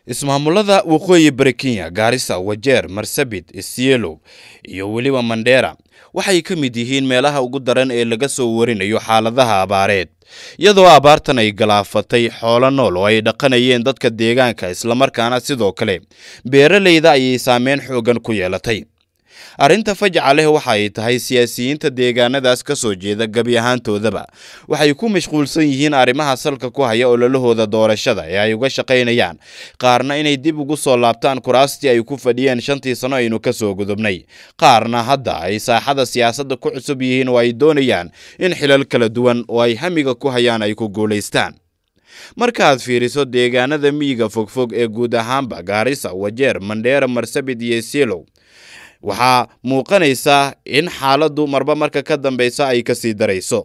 ismaamulada waqooyi bari Kenya, Garissa, Wajir, Marsabit, Isiolo iyo weliba Mandera waxay ka mid yihiin meelaha ugu daran ee laga soo warinayo xaaladaha abaareed iyadoo abaartan ay galaafatay xoolo nool oo ay dhaqanayeen dadka deegaanka isla markaana sidoo kale beeralayda ay saameyn xoogan ku yeelatay. Arinta fajca leh waxa ay tahay siyaasiyiinta deegaanadaas ka soo jeeda gabi ahaantoodaba waxay ku mashquulsan yihiin arrimaha salka ku haya ololahooda doorashada ee ay uga shaqaynayaan qaarna inay dib ugu soo laabtaan kuraastii ay ku fadhiyeen 5 sano aynu ka soo gudubnay qaarna hadda ay saaxada siyaasadda ku cusub yihiin oo ay doonayaan in xilal kala duwan oo ay hamiga ku hayaan ay ku guuleystaan. markaad fiiriso deegaanada miyiga fogfog ee guud ahaanba Garissa, Wajir, Mandera, Marsabit iyo Isiolo waxaa muuqanaysa in xaaladdu marba marka ka dambaysa ay ka sii darayso.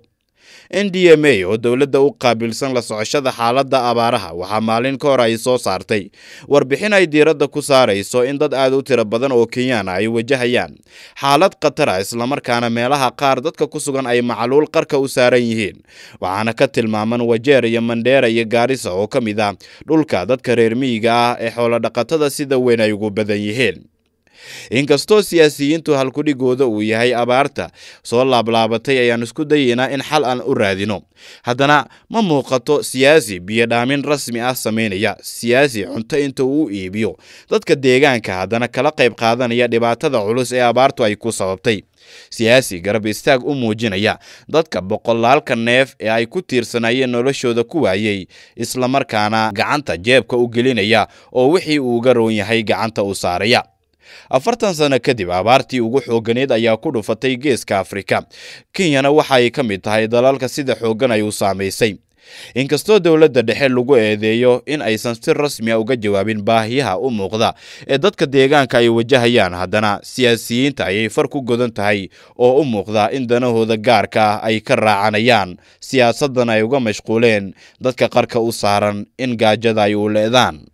NDMA oo dawladda u qaabilsan la socoshada xaaladda abaaraha waxa maalin ka hor ay soo saartay warbixin ay diiradda ku saarayso in dad aad u tiro badan oo Kenyan ay wajahayaan xaalad khatar ah isla markaana meelaha qaar dadka ku sugan ay macluul qarka u saaran yihiin waxaana ka tilmaaman Wajir iyo Mandera iyo Garissa oo kamid ah dhulka dadka reer miyiga ah ee xoolo dhaqatada sida weyn ay ugu badan yihiin. inkastoo siyaasiyiintu halkudhigooda uu yahay abaarta soo laablaabatay ayaan isku dayeynaa in xal aan u raadino haddana ma muuqato siyaasi biyo dhaamin rasmi ah sameynaya siyaasi cunto inta uu iibiyo dadka deegaanka haddana kala qayb qaadanaya dhibaatada culus ee abaartu ay ku sababtay siyaasi garab istaag u muujinaya dadka boqolaalka neef ee ay ku tiirsanayeen noloshooda ku waayay isla markaana gacanta jeebka u gelinaya oo wixii uu uga roon yahay gacanta u saaraya. 40 sano kadib abaartii ugu xooganeed ayaa ku dhufatay geeska Afrika. Kenyana waxa ay ka mid tahay dalalka sida xoogan ay u saameysay. inkastoo dawladda dhexe lagu eedeeyo in aysan si rasmi ah uga jawaabin baahiyaha u muuqda ee dadka deegaanka ay wajahayaan haddana siyaasiyiinta ayay far ku godan tahay oo u muuqda in danahooda gaarka ah ay ka raacanayaan siyaasaddan ay uga mashquuleen dadka qarka u saaran in gaajada ay u leedaan.